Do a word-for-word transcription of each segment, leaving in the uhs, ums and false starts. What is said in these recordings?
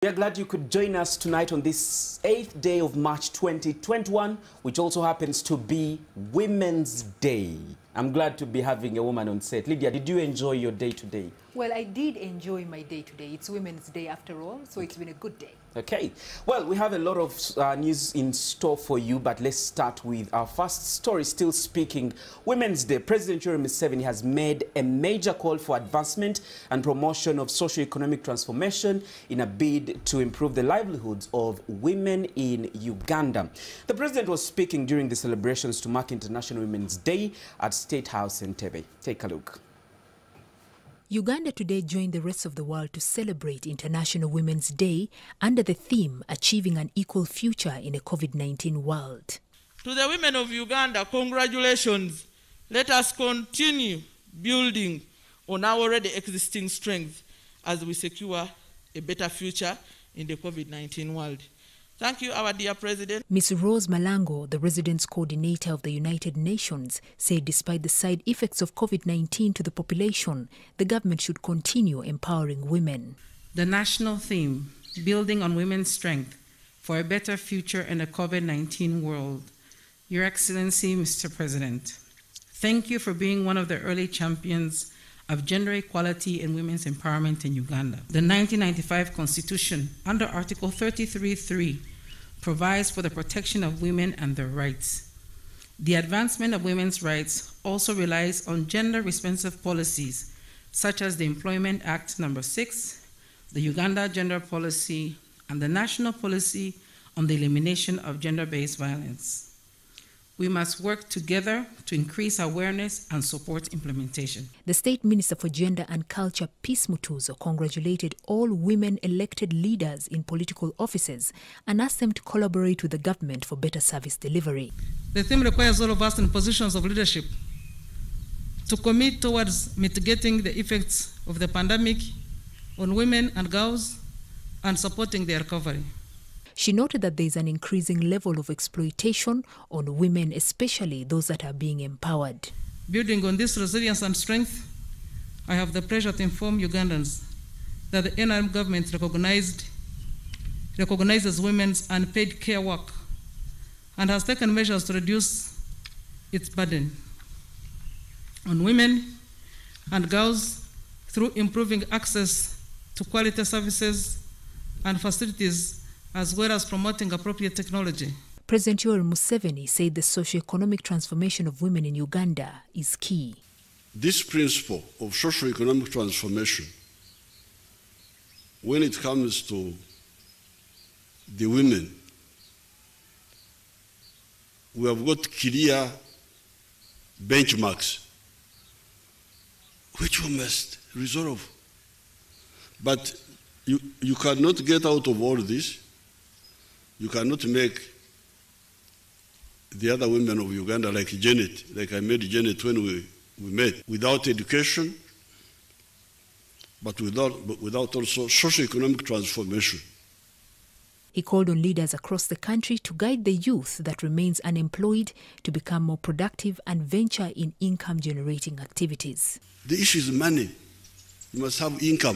We are glad you could join us tonight on this eighth day of March twenty twenty-one, which also happens to be Women's Day. I'm glad to be having a woman on set. Lydia, did you enjoy your day today? Well, I did enjoy my day today. It's Women's Day after all, so it's been a good day. Okay. Well, we have a lot of uh, news in store for you, but let's start with our first story. Still speaking, Women's Day. President Yoweri Museveni has made a major call for advancement and promotion of socio-economic transformation in a bid to improve the livelihoods of women in Uganda. The president was speaking during the celebrations to mark International Women's Day at State House Entebbe. Take a look. Uganda today joined the rest of the world to celebrate International Women's Day under the theme Achieving an Equal Future in a COVID nineteen World. To the women of Uganda, congratulations. Let us continue building on our already existing strength as we secure a better future in the COVID nineteen world. Thank you, our dear President. Miz Rose Malango, the Residence Coordinator of the United Nations, said despite the side effects of COVID nineteen to the population, the government should continue empowering women. The national theme, Building on Women's Strength for a Better Future in a COVID nineteen World. Your Excellency, Mister President, thank you for being one of the early champions of gender equality and women's empowerment in Uganda. The nineteen ninety-five Constitution, under Article thirty-three point three, provides for the protection of women and their rights. The advancement of women's rights also relies on gender-responsive policies, such as the Employment Act number six, the Uganda Gender Policy, and the National Policy on the Elimination of Gender-Based Violence. We must work together to increase awareness and support implementation. The State Minister for Gender and Culture, Peace Mutuzo, congratulated all women elected leaders in political offices and asked them to collaborate with the government for better service delivery. The theme requires all of us in positions of leadership to commit towards mitigating the effects of the pandemic on women and girls and supporting their recovery. She noted that there is an increasing level of exploitation on women, especially those that are being empowered. Building on this resilience and strength, I have the pleasure to inform Ugandans that the N R M government recognized, recognizes women's unpaid care work and has taken measures to reduce its burden on women and girls through improving access to quality services and facilities, as well as promoting appropriate technology. President Yoweri Museveni said the socio-economic transformation of women in Uganda is key. This principle of socio-economic transformation, when it comes to the women, we have got clear benchmarks which we must resolve. But you, you cannot get out of all this. You cannot make the other women of Uganda like Janet, like I made Janet when we, we met, without education, but without, but without also socio-economic transformation. He called on leaders across the country to guide the youth that remains unemployed to become more productive and venture in income-generating activities. The issue is money. You must have income.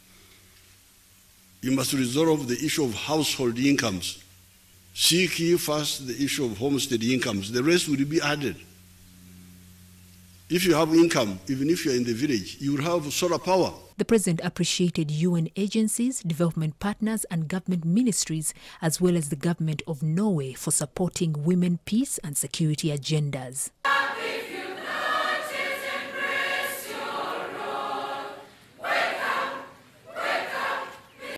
You must resolve the issue of household incomes. Seek ye first the issue of homestead incomes. The rest will be added. If you have income, even if you're in the village, you will have solar power. The president appreciated U N agencies, development partners and government ministries, as well as the government of Norway for supporting women peace and security agendas.